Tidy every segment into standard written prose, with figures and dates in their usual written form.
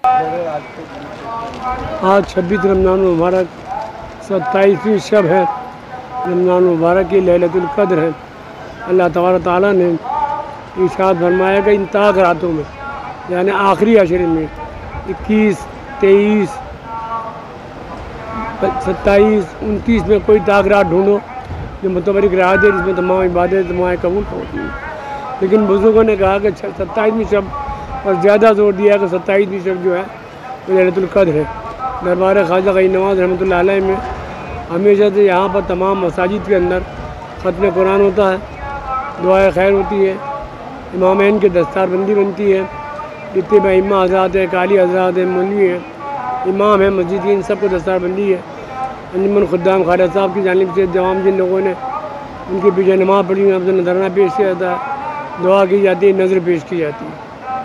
आज 26 रमज़ान मुबारक 27वीं शब है। रमज़ान मुबारक की लैलतुल क़द्र है। अल्लाह तबारक ताला ने इरशाद फरमाया कि इन ताक रातों में, यानी आखिरी अशरे में 21, 23, 27, 29 में कोई ताक रात ढूंढो जो मुतबरिक रात है, जिसमें तमाम इबादत तुम्हारे कबूल होती हैं। लेकिन बुज़ुर्गों ने कहा कि 27वीं शब और ज़्यादा जोर दिया कि 27वीं शब जो है वो लैलतुल क़द्र है। दरबार ख्वाजा गई नवाज़ रहमतुल्लाह अलैह में हमेशा से यहाँ पर तमाम मसाजिद के अंदर ख़त्म कुरान होता है, दुआए खैर होती है, इमामैन की दस्तारबंदी बनती है, जितने भी इमाम हज़रात है, काली हज़रात है, मौलवी है, इमाम है मस्जिद की, इन सब को दस्तारबंदी है। अंजुमन खुद्दाम खालिद साहब की जानिब से जवाम जिन लोगों ने उनके पीछे नमाज़ पढ़ी है, नजराना पेश किया जाता है, दुआ की जाती है, नज़र पेश की जाती है।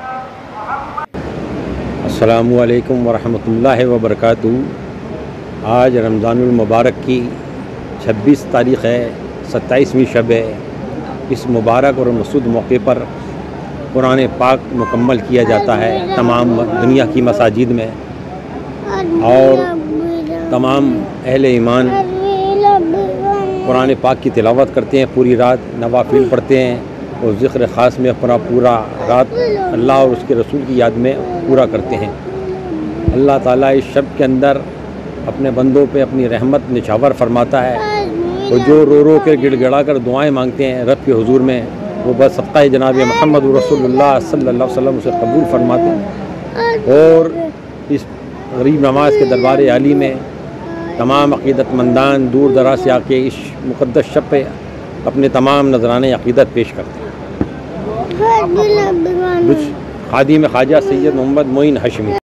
अस्सलामु अलैकुम वरहमतुल्लाहि वबरकातुहू। आज रमज़ानुल मुबारक की 26 तारीख़ है, 27वीं शब है। इस मुबारक और मसूद मौके पर कुरान पाक मुकम्मल किया जाता है तमाम दुनिया की मसाजिद में, और तमाम अहले ईमान कुरान पाक की तिलावत करते हैं, पूरी रात नवाफिल पढ़ते हैं और ज़िक्र ख़ास में अपना पूरा रात अल्लाह और उसके रसूल की याद में पूरा करते हैं। अल्लाह ताला इस शब के अंदर अपने बंदों पे अपनी रहमत निछावर फरमाता है, और जो रो रो कर गिड़गिड़ा कर दुआएं मांगते हैं रब के हुजूर में, वो बस सदक़ा जनाब मोहम्मद रसूलुल्लाह सल्लल्लाहु अलैहि वसल्लम उसे कबूल फरमाते हैं। और इस गरीब नवाज़ के दरबार आली में तमाम अक़ीदतमंदान दूर दराज से आके इस मुक़द्दस शब पे अपने तमाम नजराने अक़ीदत पेश करते हैं। खादिम ख्वाजा सैयद मोहम्मद मोइन हाशमी।